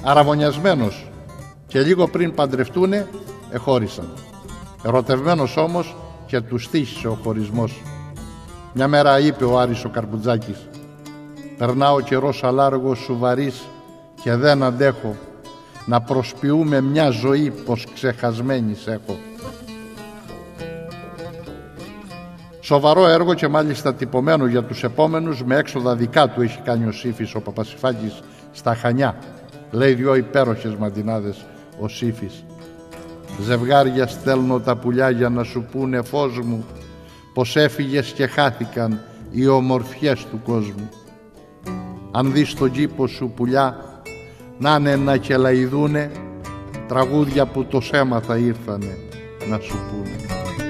αραβωνιασμένος και λίγο πριν παντρευτούνε εχώρισαν. Ερωτευμένος όμως και τους τύχησε ο χωρισμός. Μια μέρα είπε ο Άρης ο Καρπουτζάκης: «Περνά ο καιρός αλάργος σουβαρής και δεν αντέχω να προσποιούμε μια ζωή πως ξεχασμένης έχω». Σοβαρό έργο και μάλιστα τυπωμένο για τους επόμενους, με έξοδα δικά του, έχει κάνει ο Σύφης ο Παπασιφάκης στα Χανιά. Λέει δυο υπέροχες μαντινάδες ο Σύφης: «Ζευγάρια στέλνω τα πουλιά για να σου πούνε, φως μου, πως έφυγες και χάθηκαν οι ομορφιές του κόσμου. Αν δεις τον κήπο σου πουλιά, να είναι να κελαϊδούνε, τραγούδια που το έμαθα ήρθανε να σου πούνε».